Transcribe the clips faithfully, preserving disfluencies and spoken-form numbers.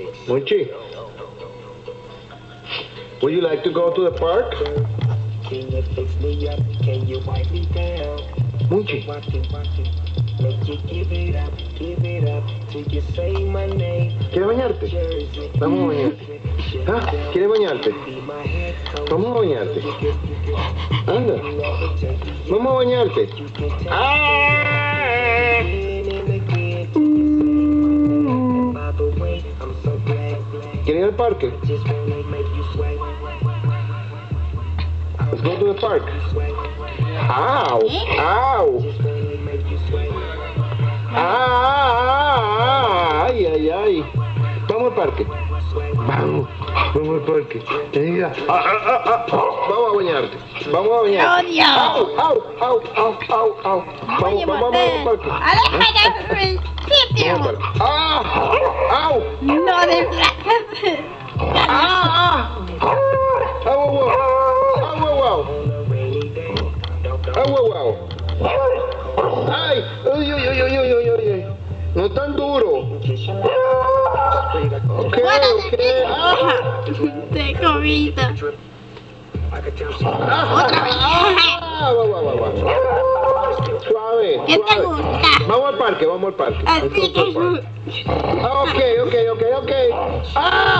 Munchie, would you like to go to the park? Can you fix me up? Can you wipe me down? Munchie. Walk it, walk it. Make you give it up, give it up till you say my name. ¿Quieres bañarte? Jersey. Vamos a bañarte. ¿Ah? ¿Quieres bañarte? Be my head coach. Vamos a bañarte. You can, you can Anda. never take it. Vamos a bañarte. You can take ¡Ah! it again and again till you say my name. And by the way, I'm so glad, glad. ¿Quieres ir al parque? Just wanna make you sweat. Let's go to the park. Sweat. Ow! Ow! Just wanna make you sweat. ¡Ah! ¡Ay, ay, ay! Vamos al parque. Vamos, vamos al parque. Mira. Ah, ah, ah, ah. Vamos a bañarte. Vamos a bañarte. ¡Odio! ¡Au, au, au, au, au, au! Voy a Vamos, vamos, vamos al matar. parque. ¡Aléjate del Vamos al sitio! parque. ¡Ah! ¡Au! ¡No desplaces! ¡Ah! ¡Ah! ¡Au, au, au! ¡Au, au, au! ¡Au, au, au! ¡Ay! ¡Uy, uy, uy, uy, uy, uy, uy! ¡No tan duro! Ok, ¡Fuera de ok. ti! ¡Ah! ¡Te comida! ¡Ah! ¡Ah! Va, va, va, va. Suave, ¿Qué te suave. gusta? Vamos al parque, vamos al parque. Así Let's go to the que... park. Ah, ok, ok, ok, ok. ¡Ah!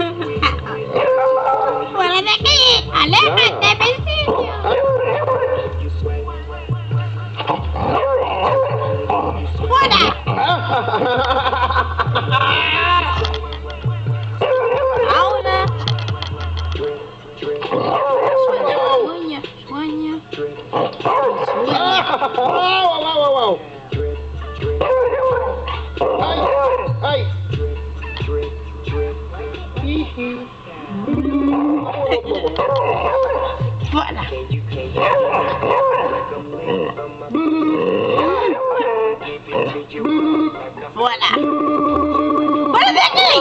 ¡Fuera de aquí! ¡Aléjate de mi sitio! ¡Ah! ¡Fuera! ¡Ahora! Sueña, sueña, sueña. ¡Wow, wow, wow, wow! ¡Ay! ¡Ay! ¡Fuera! ¡Fuera! ¡Fuera de aquí!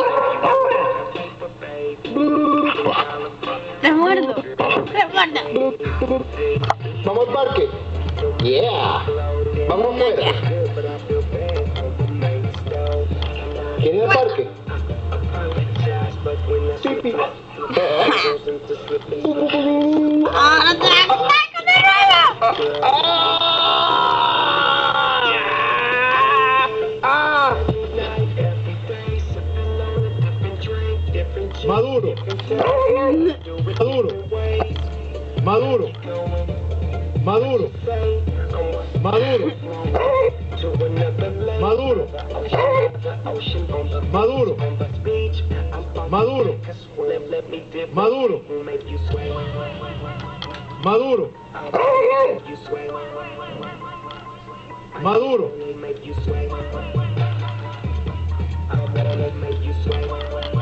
¡Te muerdo! ¡Te muerdo! Vamos al parque. Yeah. Vamos afuera. ¿Quién ir al parque? Sí, sí. ¡Ahora te la saco de nuevo! ¡Ah! ¡Ah! Maduro. Maduro. Maduro. Maduro. Maduro. Maduro. Maduro. Maduro. Maduro. Maduro. Maduro.